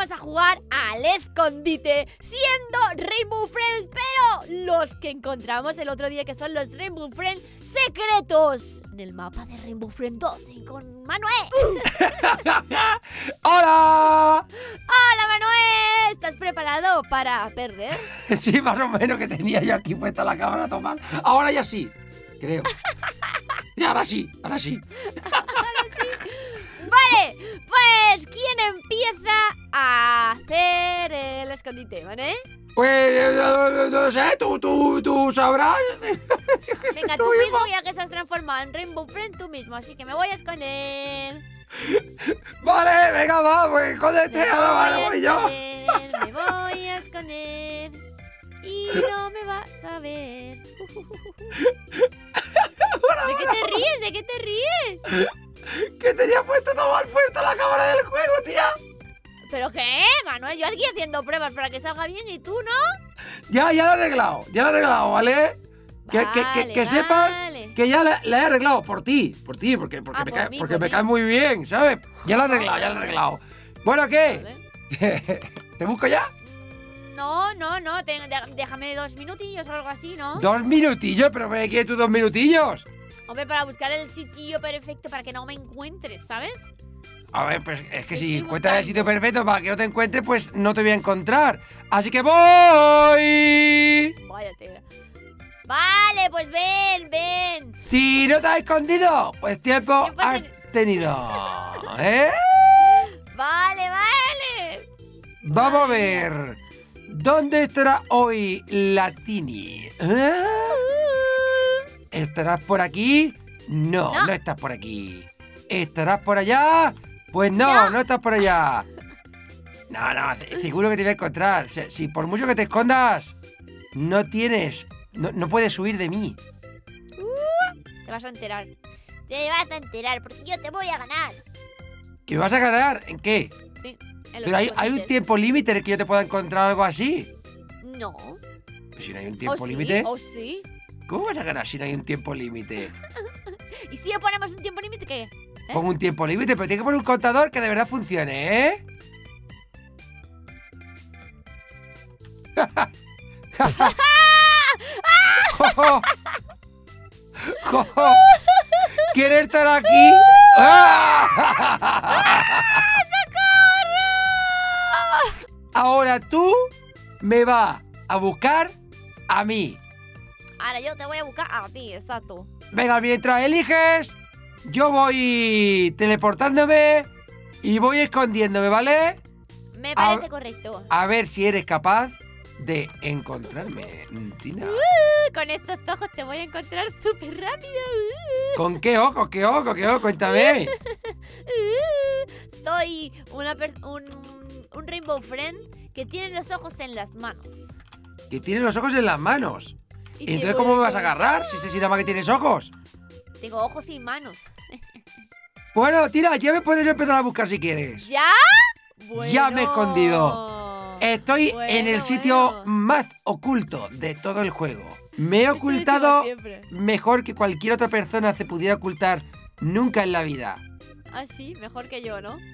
vamos a jugar al escondite siendo Rainbow Friends, pero los que encontramos el otro día, que son los Rainbow Friends secretos en el mapa de Rainbow Friends 2 y con Manuel. ¡Hola! ¡Hola, Manuel! ¿Estás preparado para perder? Sí, más o menos, que tenía yo aquí puesta la cámara tomar. Ahora ya sí, creo. Y ahora sí, ahora sí. Vale, pues ¿quién empieza a hacer el escondite, ¿vale? Pues no sé, tú sabrás. Venga, tú mismo, ya que estás transformado en Rainbow Friend, tú mismo, así que me voy a esconder. Vale, venga, va, pues escóndete, ahora voy yo. Me voy a esconder y no me vas a ver. ¿De qué te ríes? ¿De qué te ríes? Que tenía puesto todo mal puesto la cámara del juego, tía. ¿Pero qué, Manuel? Yo aquí haciendo pruebas para que salga bien y tú, ¿no? Ya lo he arreglado, ¿vale? Que sepas que ya la he arreglado por ti, porque me cae muy bien, ¿sabes? Ya lo he arreglado. Bueno, ¿qué? Vale. ¿Te busco ya? No, déjame 2 minutillos o algo así, ¿no? 2 minutillos, pero ¿me quieres tú 2 minutillos? Hombre, para buscar el sitio perfecto para que no me encuentres, ¿sabes? A ver, pues es que si Estoy encuentras el buscando. sitio perfecto para que no te encuentres, pues no te voy a encontrar. Así que voy. Váyate. Vale, pues ven. Si no te has escondido, pues tiempo Tiempo has tenido. ¿Eh? Vale. Vamos a ver. ¿Dónde estará hoy la Tini? ¿Eh? ¿Estarás por aquí? No estás por aquí. ¿Estarás por allá? Pues no estás por allá. No, seguro que te voy a encontrar. Si por mucho que te escondas, no puedes huir de mí. Te vas a enterar. Porque yo te voy a ganar. ¿Que me vas a ganar? ¿En qué? Sí, en los Pero hay un escondites. tiempo límite en el que yo te pueda encontrar algo así. No. Pues si no hay un ¿O tiempo sí? límite, ¿O sí? ¿cómo vas a ganar si no hay un tiempo límite? ¿Y si le ponemos un tiempo límite qué? Pongo un tiempo límite, pero tiene que poner un contador que de verdad funcione, ¿eh? ¿Quieres estar aquí? Ahora tú me vas a buscar a mí. Ahora yo te voy a buscar a ti, exacto. Venga, mientras eliges, yo voy teleportándome y voy escondiéndome, ¿vale? Me parece correcto. A ver si eres capaz de encontrarme, Tina. Con estos ojos te voy a encontrar súper rápido. ¿Con qué ojo? ¿Qué ojo? Cuéntame. Soy un Rainbow Friend que tiene los ojos en las manos. Que tienes los ojos en las manos. Y ¿Y te entonces voy cómo a me vas a agarrar si sé si nada más que tienes ojos? Tengo ojos y manos. Bueno, tira, ya me puedes empezar a buscar si quieres. ¿Ya? Ya me he escondido. Estoy en el sitio bueno. más oculto de todo el juego. Me he Eso ocultado decimos siempre. mejor que cualquier otra persona se pudiera ocultar nunca en la vida. Ah, sí, mejor que yo, ¿no?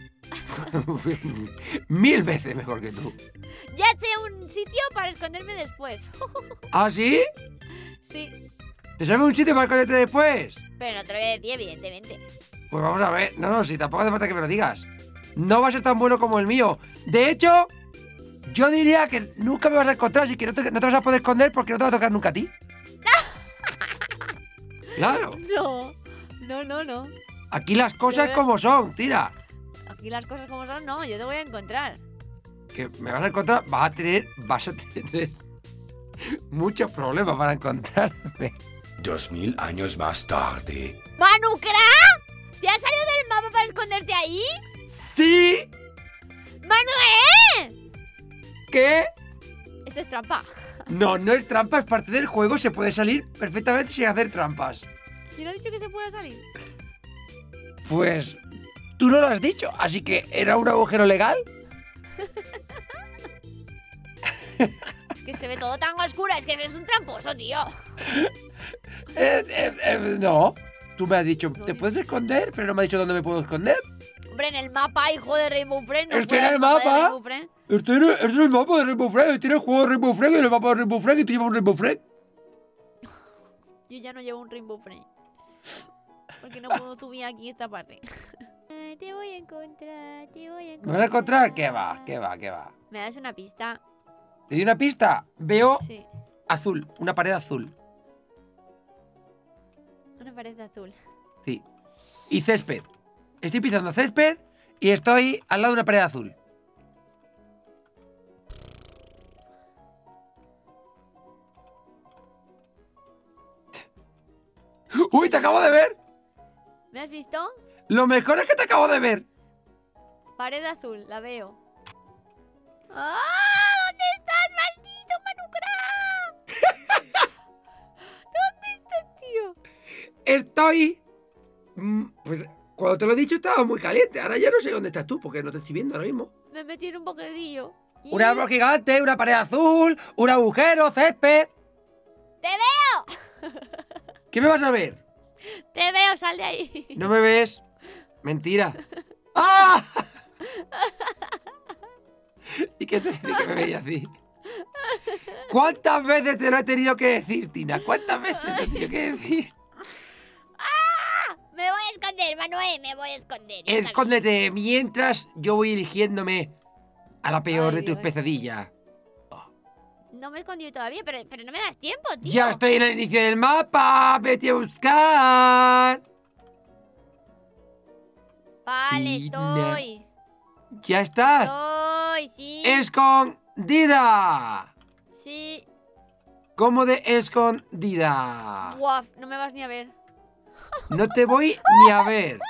1000 veces mejor que tú. Ya sé un sitio para esconderme después. ¿Ah, sí? Sí, ¿Te sabes un sitio para esconderte después? pero no te lo voy a decir, evidentemente. Pues vamos a ver. No, si tampoco hace falta que me lo digas. No va a ser tan bueno como el mío. De hecho, yo diría que nunca me vas a encontrar, así que no te vas a poder esconder porque no te va a tocar nunca a ti. Claro. No. Aquí las cosas como son, tira. Aquí las cosas como son, no, yo te voy a encontrar. Que me vas a encontrar, vas a tener muchos problemas para encontrarme. 2000 años más tarde. ¡Manucra! ¿Te has salido del mapa para esconderte ahí? ¡Sí! ¡Manuel! ¿Qué? Eso es trampa. No es trampa, es parte del juego, se puede salir perfectamente sin hacer trampas. ¿Quién ha dicho que se puede salir? Pues tú no lo has dicho, así que ¿era un agujero legal? Que se ve todo tan oscuro, es que eres un tramposo, tío. No. Tú me has dicho, No, ¿te yo- puedes esconder? Pero no me has dicho dónde me puedo esconder. Hombre, en el mapa, hijo de Rainbow Friends. No Estoy en fuera el mapa de mapa. Rainbow Friends. Este es el mapa de Rainbow Friends. Tiene el juego de Rainbow Friends y el mapa de Rainbow Friends y tú llevas un Rainbow Friends. Yo ya no llevo un Rainbow Friend. Porque no puedo subir aquí esta parte. Te voy a encontrar, te voy a encontrar. ¿Me van a encontrar? ¿Qué va? ¿Qué va? ¿Qué va? ¿Me das una pista? ¿Te doy una pista? Veo Sí, azul, una pared azul. una pared azul. Sí. Y césped. Estoy pisando césped y estoy al lado de una pared azul. ¡Uy, te acabo de ver! ¿Me has visto? Lo mejor es que te acabo de ver. Pared azul, la veo. ¡Ah! ¿Dónde estás, maldito Manucra? ¿Dónde estás, tío? Estoy... Pues cuando te lo he dicho estaba muy caliente. Ahora ya no sé dónde estás tú porque no te estoy viendo ahora mismo. Me metí en un bocadillo. Un árbol gigante, una pared azul, un agujero, césped. ¡Te veo! ¿Qué me vas a ver? ¡Te veo! ¡Sal de ahí! ¿No me ves? Mentira. ¡Ah! ¿Y qué te que me veía así? ¿Cuántas veces te lo he tenido que decir, Tina? ¿Cuántas veces te he tenido que decir? Me voy a esconder, Manuel, me voy a esconder. Escóndete mientras yo voy eligiéndome a la peor Ay, de tus Dios. pesadillas. No me he escondido todavía, pero no me das tiempo, tío. Ya estoy en el inicio del mapa. Vete a buscar. Vale, Tina. estoy. Ya estás. Estoy, sí. Escondida. Sí. ¿Cómo de escondida? Guau, no me vas ni a ver. No te voy ni a ver.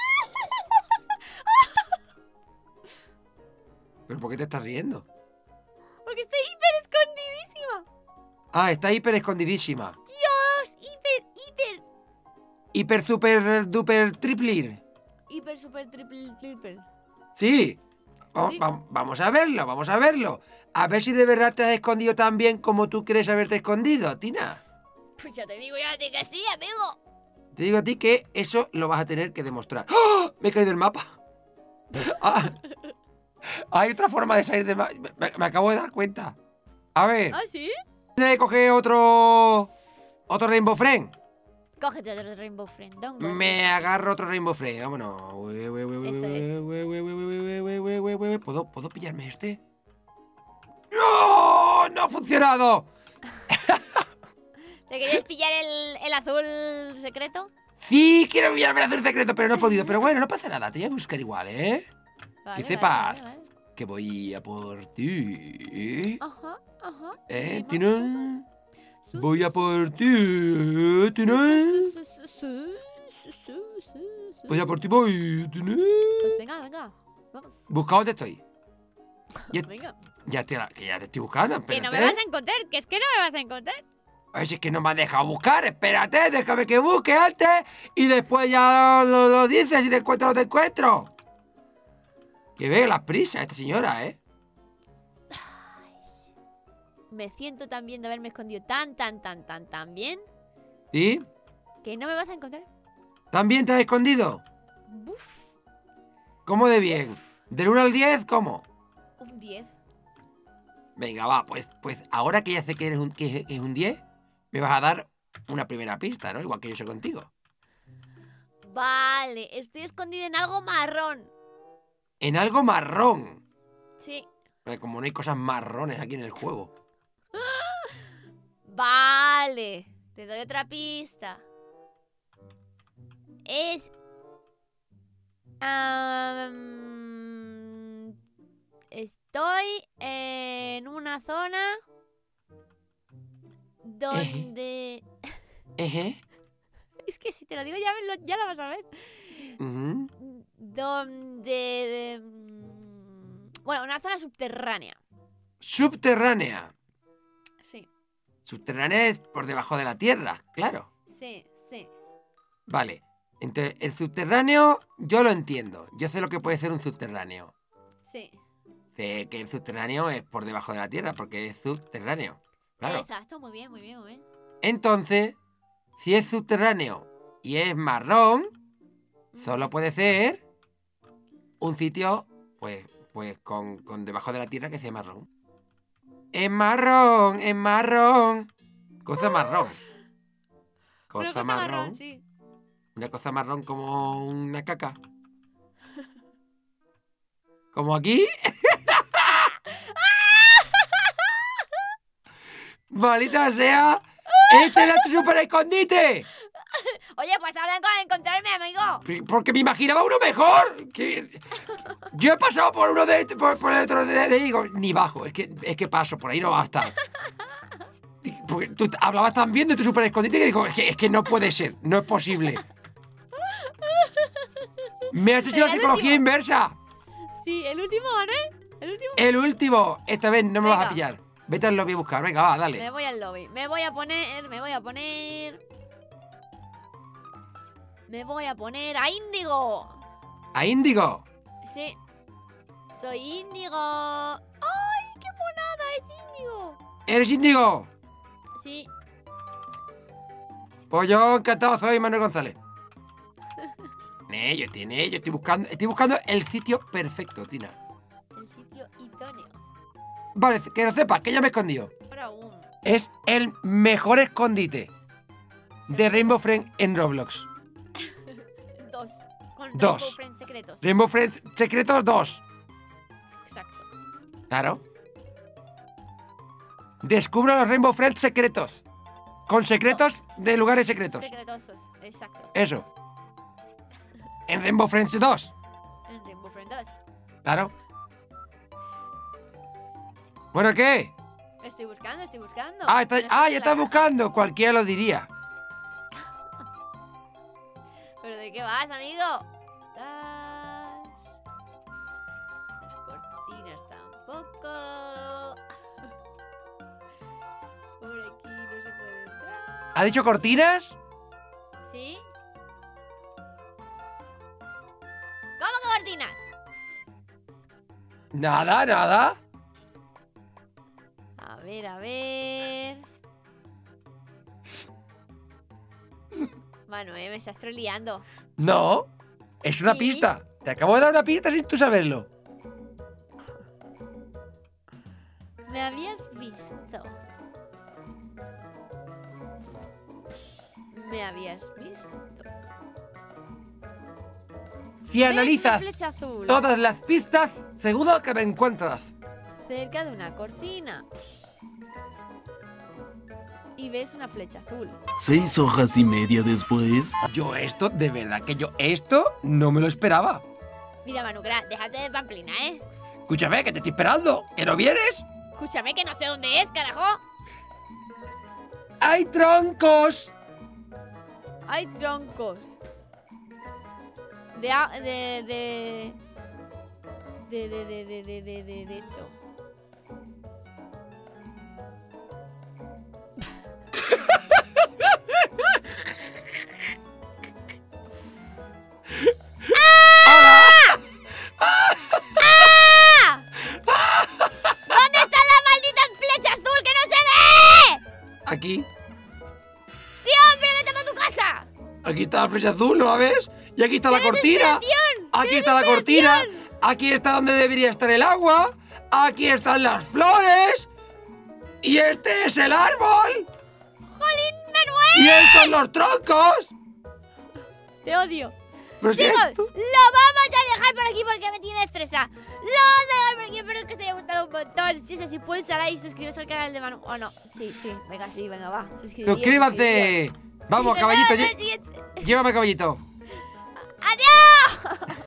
¿Pero por qué te estás riendo? Porque estoy hiper escondidísima. Ah, está hiper escondidísima. Dios, Hiper, super, duper, triplir. hiper, super, triple. Sí. Sí. Vamos a verlo, vamos a verlo. A ver si de verdad te has escondido tan bien como tú crees haberte escondido, Tina. Pues ya te digo que sí, amigo. Te digo a ti que eso lo vas a tener que demostrar. ¡Oh! Me he caído del mapa. Ah, hay otra forma de salir del mapa. Me acabo de dar cuenta. A ver. ¿Ah, sí? Coge otro Rainbow Friend. Cógete otro Rainbow Friend, don't go. Me agarro otro Rainbow Friend. Vámonos. ¿Puedo pillarme este? ¡No! ¡No ha funcionado! ¿Te querías pillar el azul secreto? Sí, quiero pillarme el azul secreto, pero no he podido. Pero bueno, no pasa nada. Te voy a buscar igual, ¿eh? Vale, Que sepas vale. que voy a por ti. Ajá. ¿Eh, Sí, Tina? Sí, Voy a por ti, Tina. Sí. Voy a por ti, voy, Tina. Pues venga. Vamos. Busca dónde estoy. Venga. Ya te estoy buscando, Que no espérate. me vas a encontrar, que es que no me vas a encontrar. A ver si es que no me has dejado buscar. Espérate, déjame que busque antes y después ya lo dices si te encuentro o no te encuentro. Que ve las prisas esta señora, ¿eh? Me siento tan bien de haberme escondido tan bien ¿Sí? que no me vas a encontrar. ¿También te has escondido? Buf, ¿Cómo de bien? ¿Del 1 al 10, cómo? un 10. Venga, va, pues ahora que ya sé que es un 10, me vas a dar una primera pista, ¿no? Igual que yo soy contigo. Vale, estoy escondida en algo marrón. En algo marrón. Sí. Como no hay cosas marrones aquí en el juego. Vale, te doy otra pista. Es... estoy en una zona donde... Eje. Es que si te lo digo ya la vas a ver. Ujú. Donde... bueno, una zona subterránea. Subterránea. Sí, Subterránea es por debajo de la tierra, claro. sí. Vale. Entonces, el subterráneo yo lo entiendo. Yo sé lo que puede ser un subterráneo. Sí. Sé que el subterráneo es por debajo de la tierra porque es subterráneo. Claro. Exacto, muy bien. Entonces, si es subterráneo y es marrón, solo puede ser un sitio, pues con debajo de la tierra que sea marrón. Es marrón, es marrón. Cosa marrón. Una Cosa marrón. sí. Una cosa marrón como una caca. Como aquí. ¡Maldita sea! ¡Este era tu super escondite! Oye, pues hablan con encontrarme, amigo. Porque me imaginaba uno mejor. Yo he pasado por uno por el otro de digo, ni bajo. Es que paso, por ahí no va a estar. Porque tú hablabas tan bien de tu super escondite que digo, es que no puede ser, no es posible. Me has hecho la psicología inversa. Sí, el último, ¿no? El último. El último. Esta vez no me vas a Venga. pillar. Vete al lobby a buscar. Venga, va, dale. Me voy al lobby. Me voy a a Índigo. A Índigo. Sí. Soy Índigo. ¡Ay, qué monada es Índigo! ¿Eres Índigo? Sí. Pues yo encantado, soy Manuel González. Yo estoy buscando el sitio perfecto, Tina. El sitio idóneo. Vale, que lo sepas, que ya me he escondido. Por aún. Es el mejor escondite de Rainbow Friends en Roblox. 2. Con Dos. Rainbow Friends secretos. Rainbow Friends Secretos 2. Exacto. Claro. Descubro los Rainbow Friends secretos. Con secretos de lugares secretos. Secretosos. Exacto. Eso. En Rainbow Friends 2. En Rainbow Friends 2. Claro. Bueno, ¿qué? Estoy buscando. Ya estás buscando. Cualquiera lo diría. ¿Pero de qué vas, amigo? Las cortinas tampoco. Por aquí no se puede entrar. ¿Ha dicho cortinas? ¿Sí? ¿Cómo que cortinas? Nada. A ver. Manuel, me estás troleando. No. Es una Sí. pista. Te acabo de dar una pista sin tú saberlo. Me habías visto. Si ¿Ves analizas una flecha azul todas las pistas, seguro que me encuentras. cerca de una cortina? Y ves una flecha azul. 6 horas y media después. De verdad que yo esto no me lo esperaba. Mira, Manucra, déjate de pamplina, ¿eh? Escúchame, que te estoy esperando. ¿Que no vienes? Escúchame, que no sé dónde es, carajo. ¡Hay troncos! Hay troncos. De esto. ¿Dónde está la maldita flecha azul que no se ve? Aquí. ¡Sí, hombre, vete para tu casa! Aquí está la flecha azul, ¿no la ves? Y aquí está la cortina. ¡Desesperación! Aquí está la cortina. ¡Desesperación! Aquí está donde debería estar el agua. Aquí están las flores. Y este es el árbol. ¡Jolín, Manuel! Y estos son los troncos. Te odio. Pero si Chicos, esto... lo vamos a dejar por aquí porque me tiene estresada. Lo vamos a dejar por aquí, espero que os haya gustado un montón. Si es así, pulsa like y suscribiros al canal de Manu. ¿O no? Sí, venga, va. Suscríbanse. Vamos, caballito. Nos vemos en el siguiente. Llévame, caballito. ¡Adiós!